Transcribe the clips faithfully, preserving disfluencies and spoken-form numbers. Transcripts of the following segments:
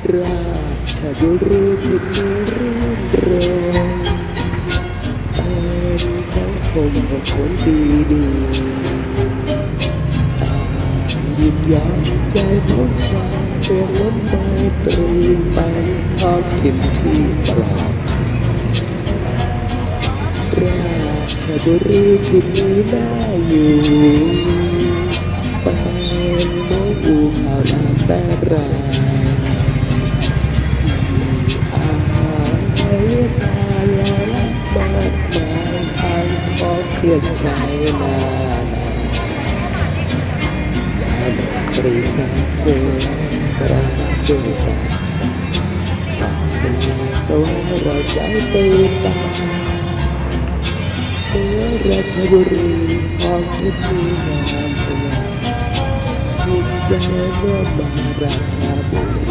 ราชบุรีที่มีรื่นรมเป็นสังคมของคนดีดียิ้มย้มใจพ้นสายเตือนล้มไมตรีเป็นท้องถิ่นที่ปลอดภัยราชบุรีที่มีน่าอยู่เป็นโมกูข่าวน้ำแต่รายอาหารไทยตาลาลักมากมายทางท้องเครื่องใช้นานาปริศาสวยประดับด้วยแสงไฟสักสนาสวยเราใจตื่นตาเมื่อราชบุรีท้องที่มีงามสง่าสุขใจเมื่อมาราชบุรี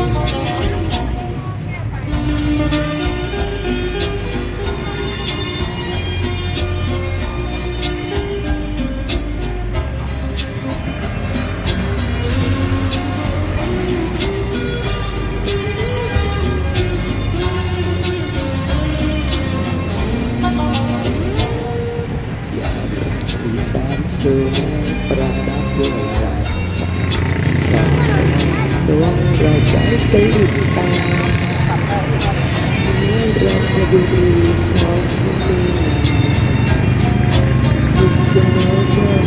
แสนสวยประดับด้วยแสงไฟส่องแสงสว่างเราใจตื่นตาเมื่อราชบุรีท้องที่มีสุขใจเมื่อ